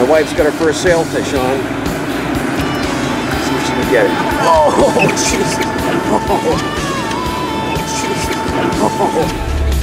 wife's got her first sailfish on. Let's see if she can get it. Oh, Jesus. Oh, Jesus.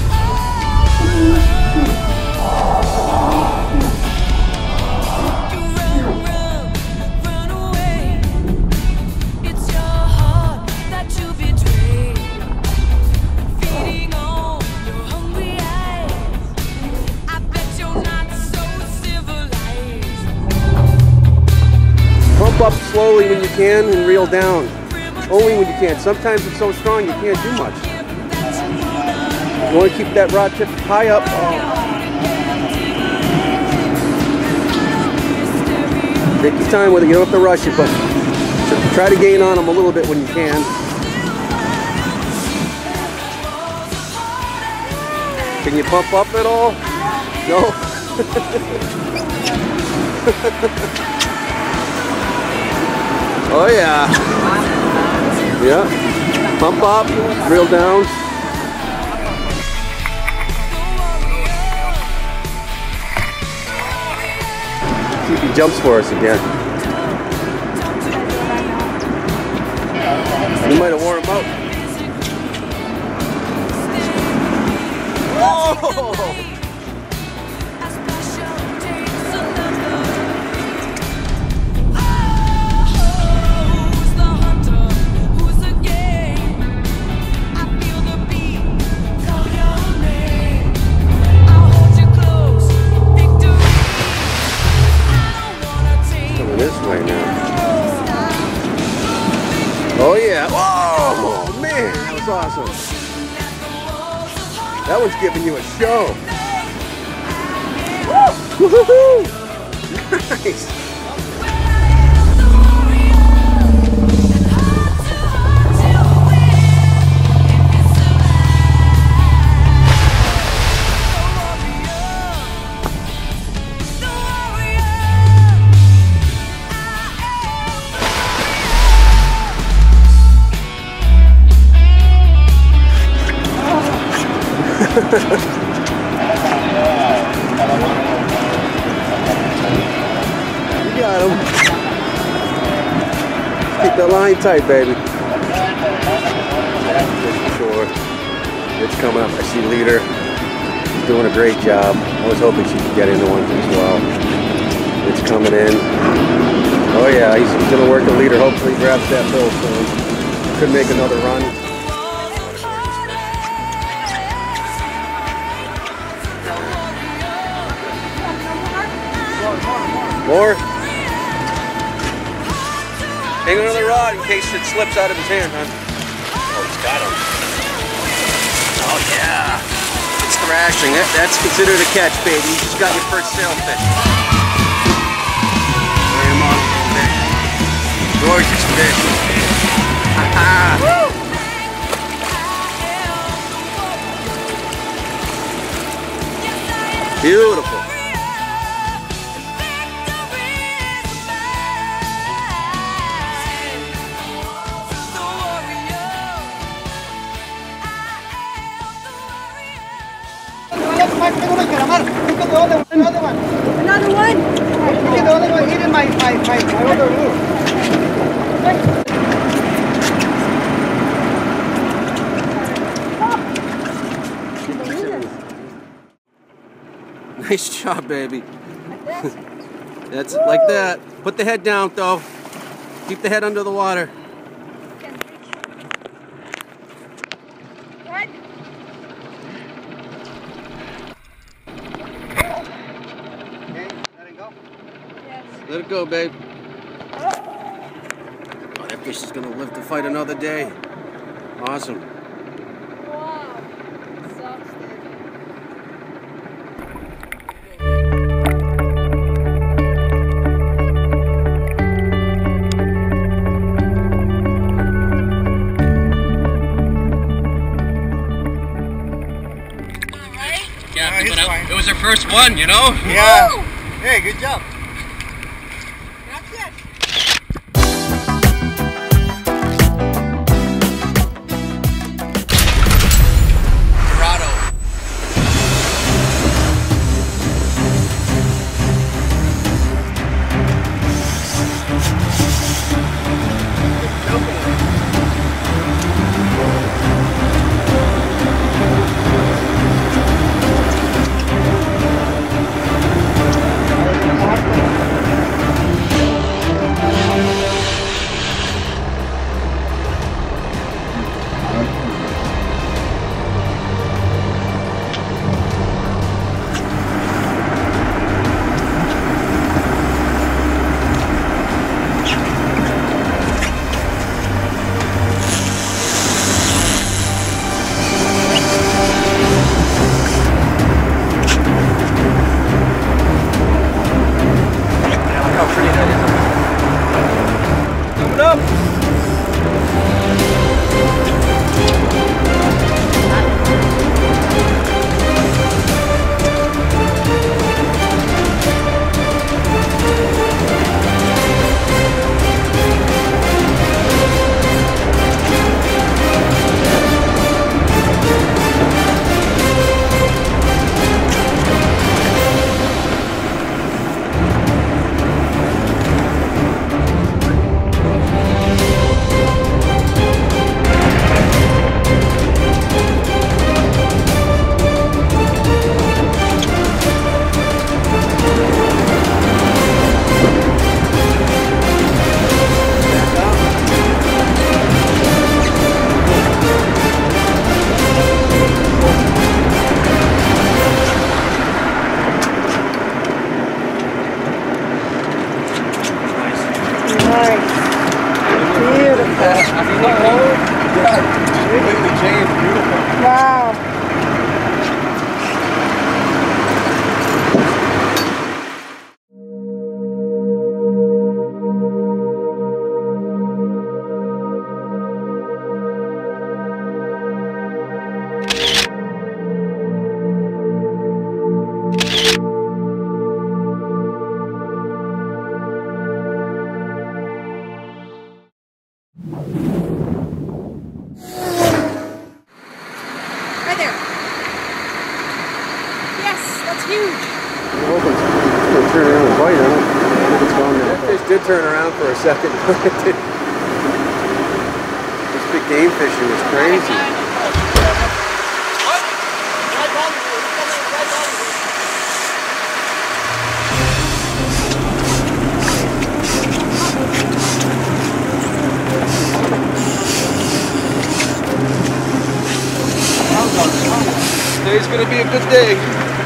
Pump up slowly when you can and reel down. Only when you can. Sometimes it's so strong you can't do much. You want to keep that rod tip high up. Oh. Take your time with it. You don't have to rush it, but try to gain on them a little bit when you can. Can you pump up at all? No? Oh yeah. Yeah. Pump up, reel down. See if he jumps for us again. We might have worn him out. Oh! Oh yeah! Oh man, that was awesome. That one's giving you a show. Woo-hoo-hoo! Nice. You got him. Keep that line tight, baby. Sure. It's coming up. I see leader. She's doing a great job. I was hoping she could get into one as well. It's coming in. Oh yeah, he's gonna work the leader. Hopefully he grabs that bill soon. Could make another run. More. Hang another rod in case it slips out of his hand, huh? Oh, he's got him. Oh, yeah. It's thrashing. That's considered a catch, baby. You just got your first sailfish. Lay him on a little bit. Gorgeous fish. Ha-ha. Beautiful. Another one? The other one hit in my other room. Nice job, baby. That's like that. Put the head down, though. Keep the head under the water. What? Okay, let it go. Yes. Let it go, babe. Oh, that fish is gonna live to fight another day. Awesome. Wow. Sucks, dude. Yeah, it was her first one, you know? Yeah. Hey, good job. Right there. Yes, that's huge. I'm hoping it's going to turn around and bite on it. I think it's gone now. That fish did turn around for a second. This big game fishing was crazy. Today's gonna be a good day.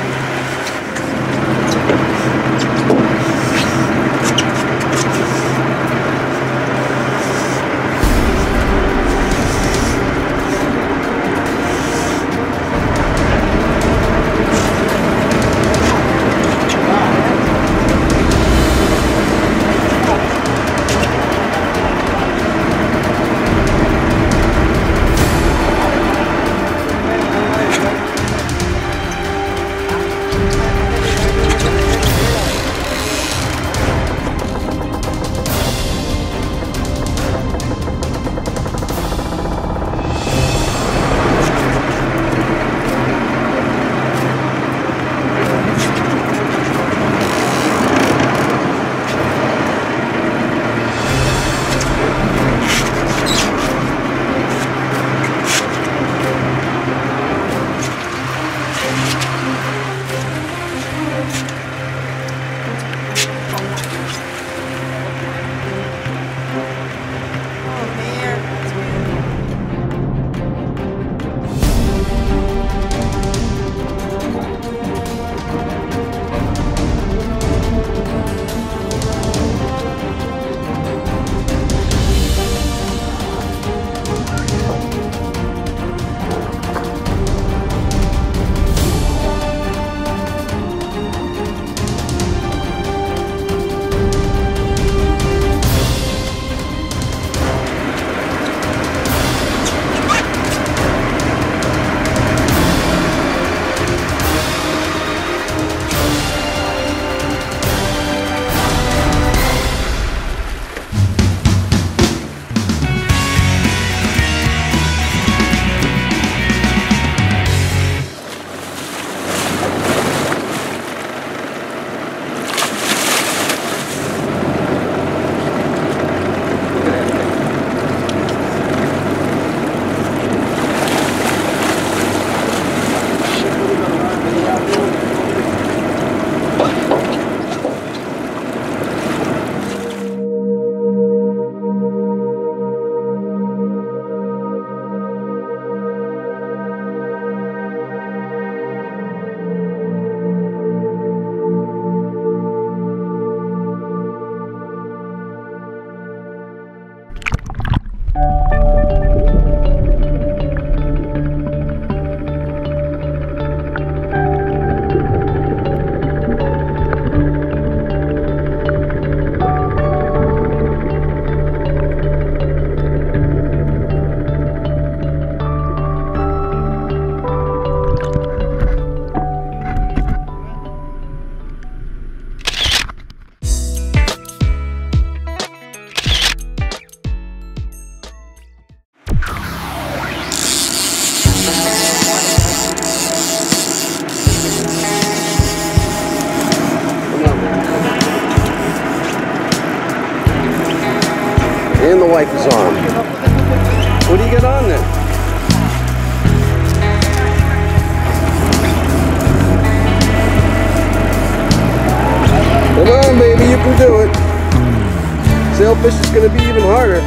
And the wipe is on. What do you get on then? Come on, baby, you can do it. Sailfish is going to be even harder.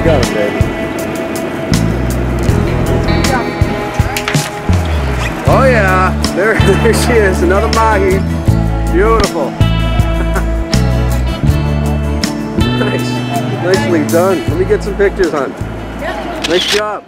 got him, baby. Oh yeah, there she is, another mahi. Beautiful. Nice, nicely done. Let me get some pictures, hon. Nice job.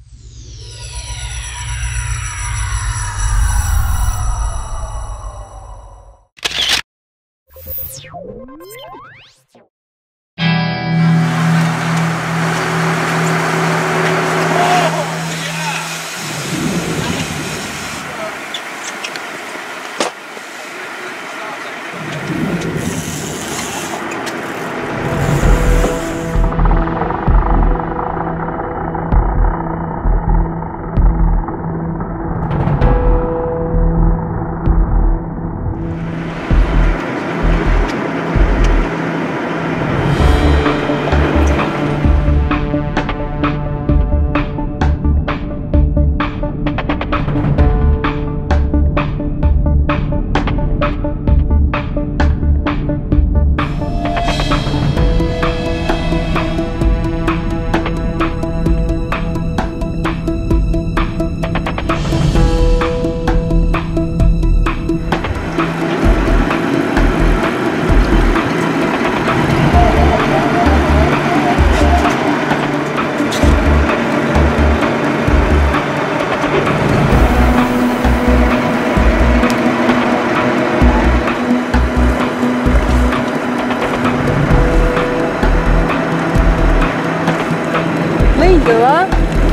Linda.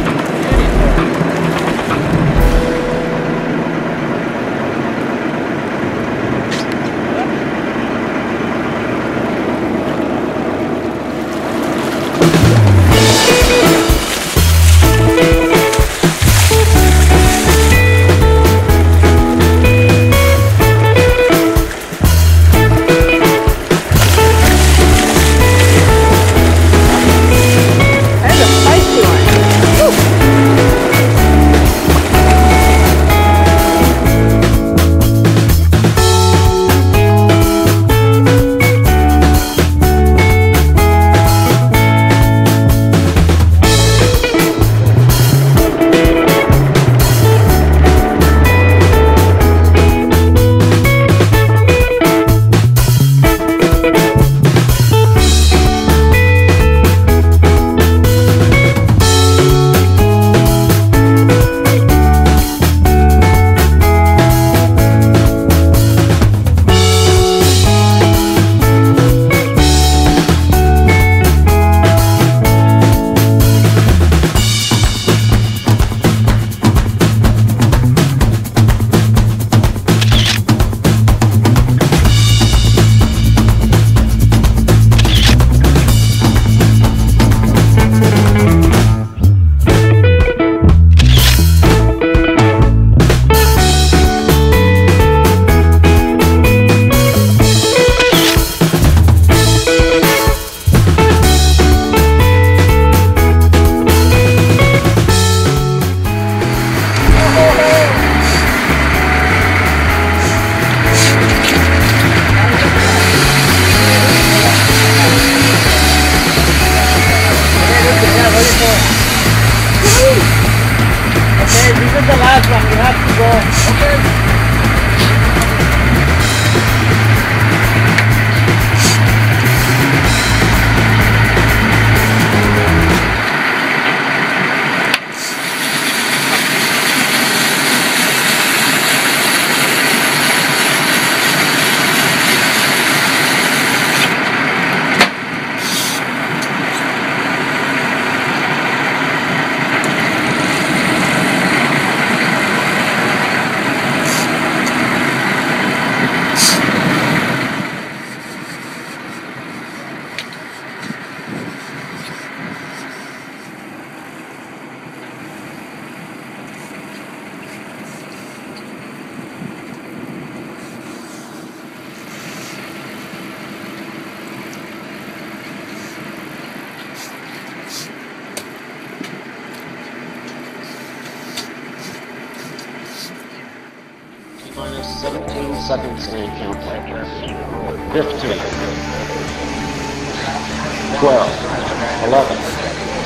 Minus 17 seconds and counting. 15, 12, 11,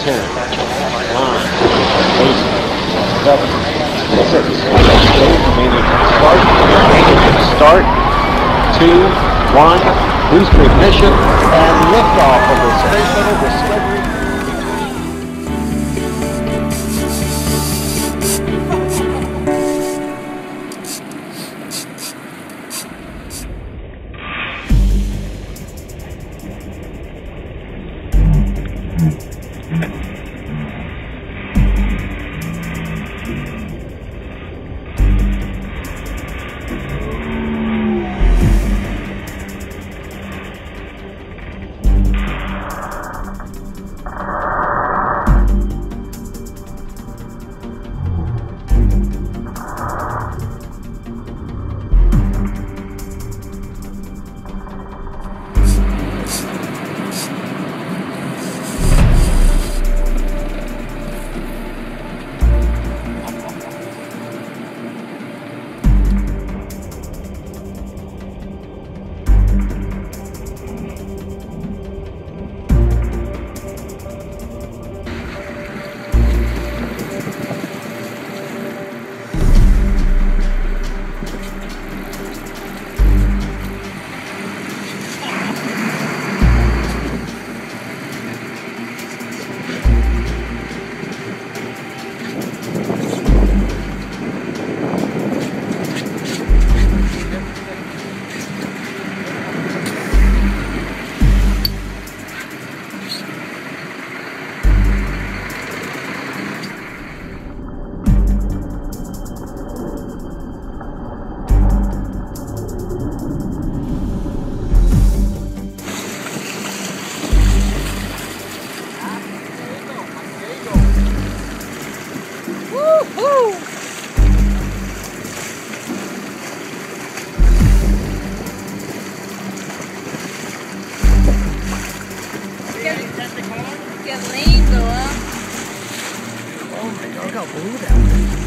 10, 9, 8, 7, 6, remaining start, 2, 1, booster ignition, and liftoff of the Space Shuttle Discovery. Qué lindo, ¿eh? Oh my God, look how blue that is.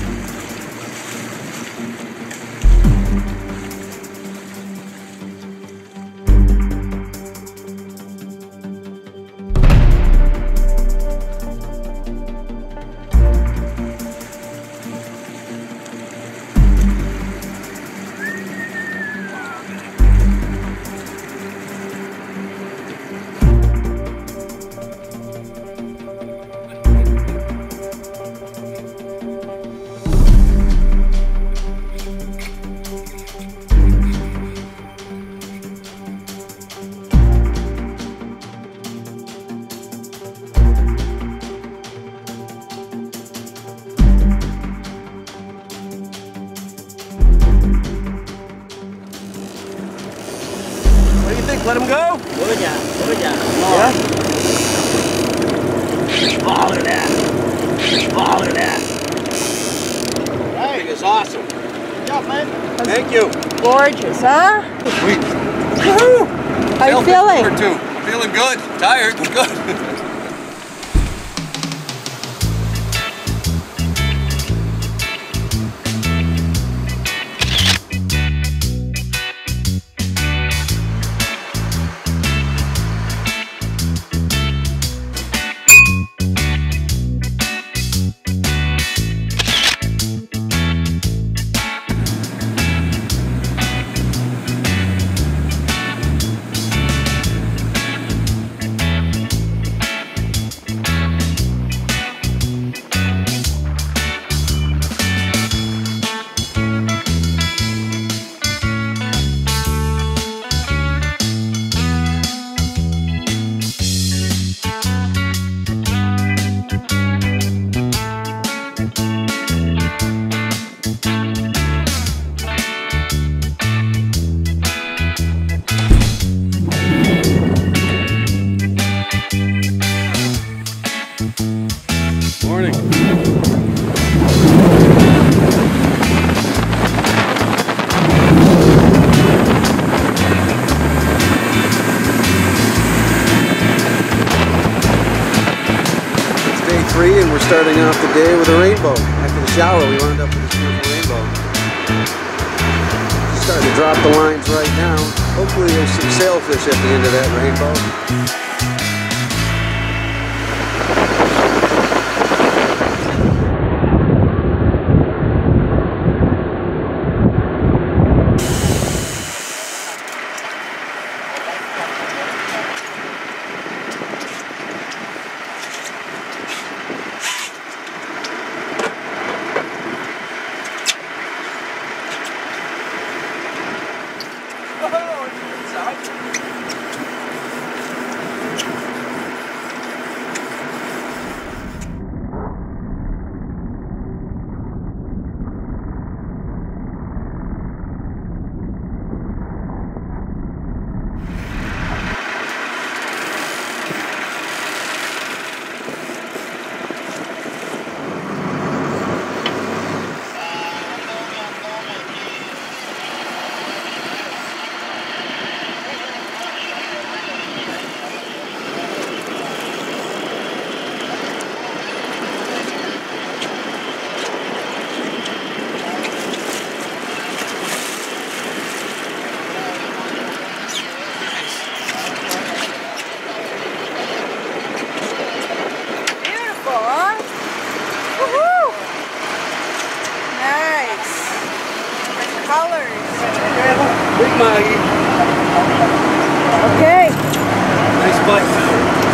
Let him go? Look at Yeah? Follow that. Follow that. That thing is awesome. Good job, man. Thank you. Gorgeous, huh? Sweet. How you feeling? Number 2. Feeling good. Tired, but good. Morning. It's day 3 and we're starting off the day with a rainbow. After the shower we wound up with this beautiful rainbow. Starting to drop the lines right now. Hopefully there's some sailfish at the end of that rainbow. Maggie. Okay. Nice bite, too.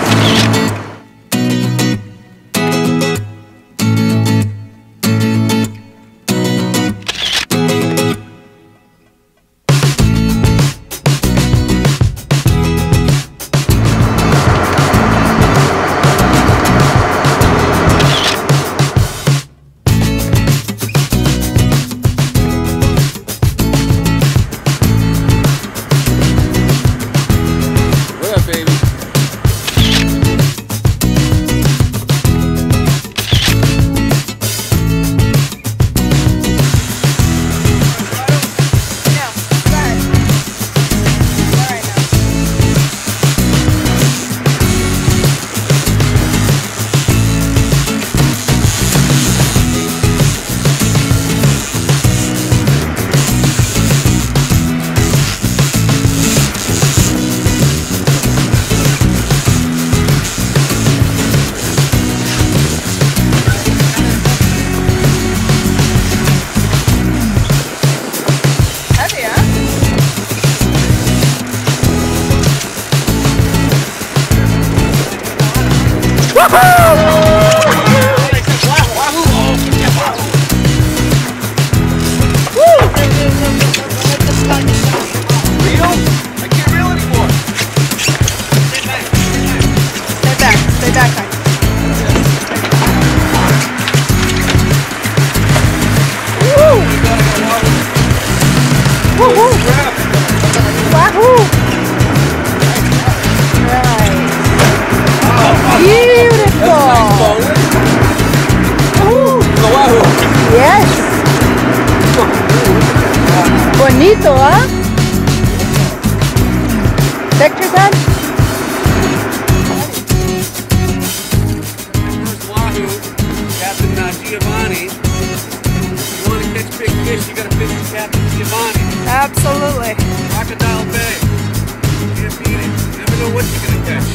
Bonito, ¿ah? Picture done? First wahoo, Captain Giovanni. If you want to catch big fish, you got to fish with Captain Giovanni. Absolutely. Crocodile Bay. Can't beat it. You never know what you're going to catch.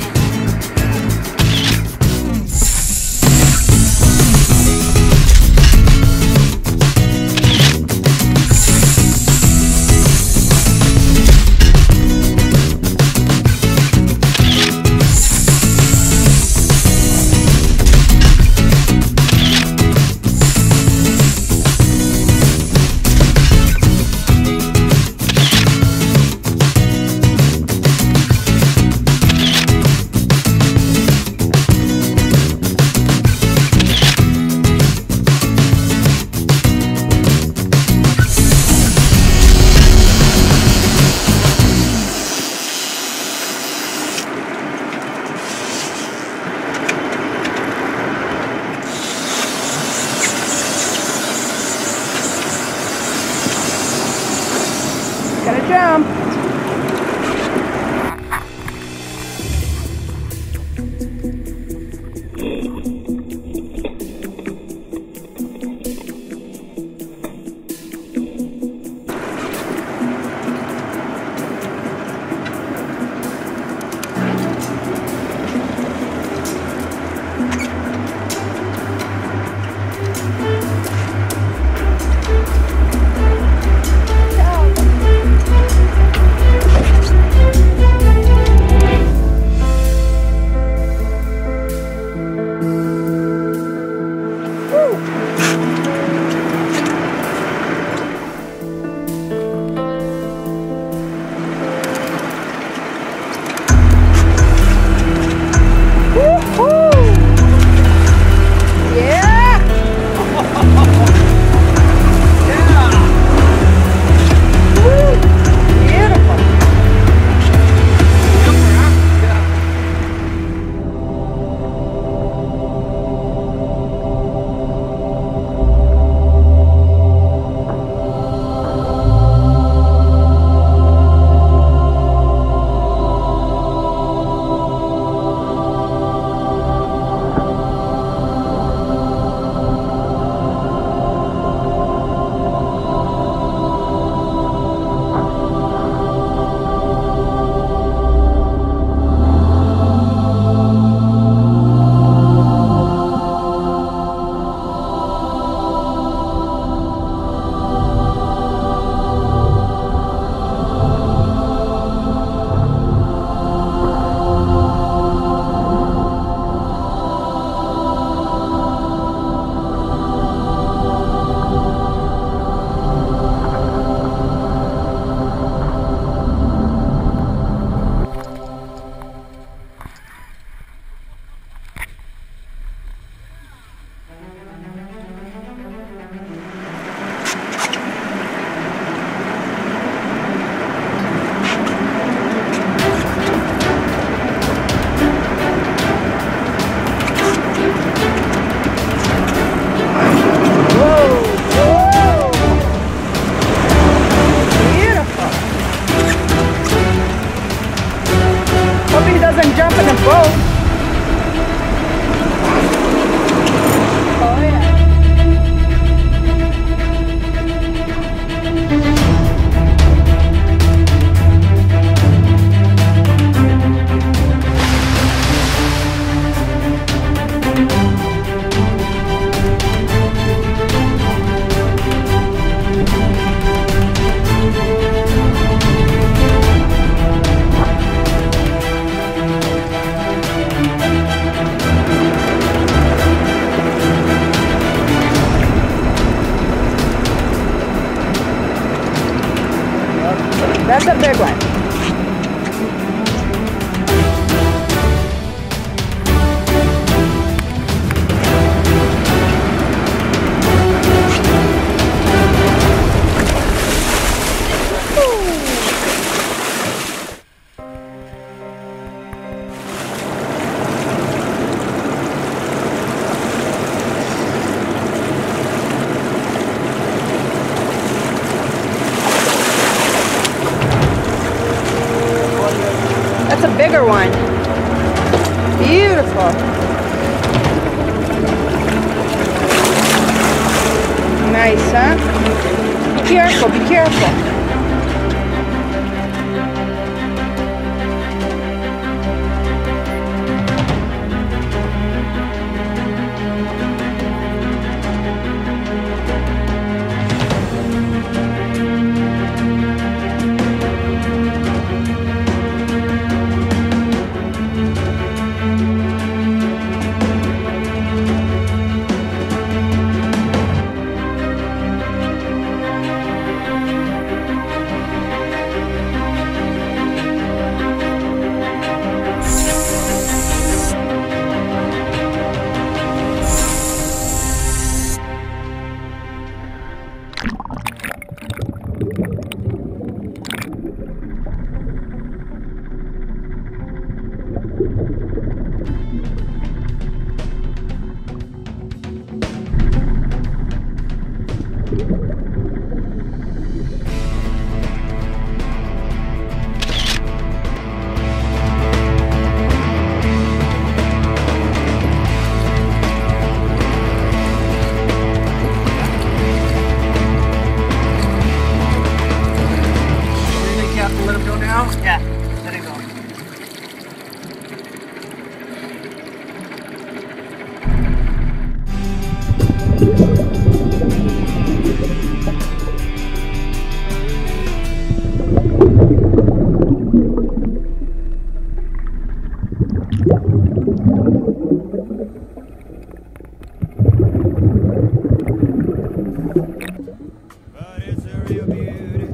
boat. Oh yeah. That's a big one. That's a bigger one. Beautiful. Nice, huh? Be careful, be careful. Yeah, let it go. But it's a real beauty.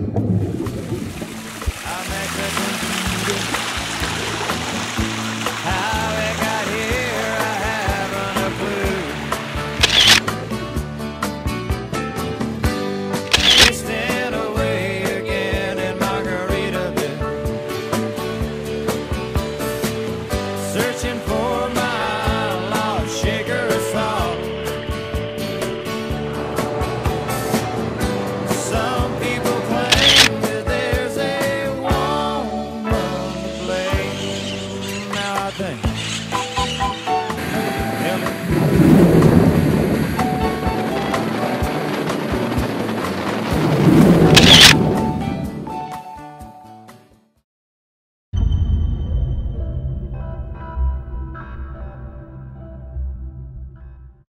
How it got here, I haven't a clue. Wasting away again in Margaritaville, searching for my lost shaker of salt. Some people claim that there's a woman to blame. Now I think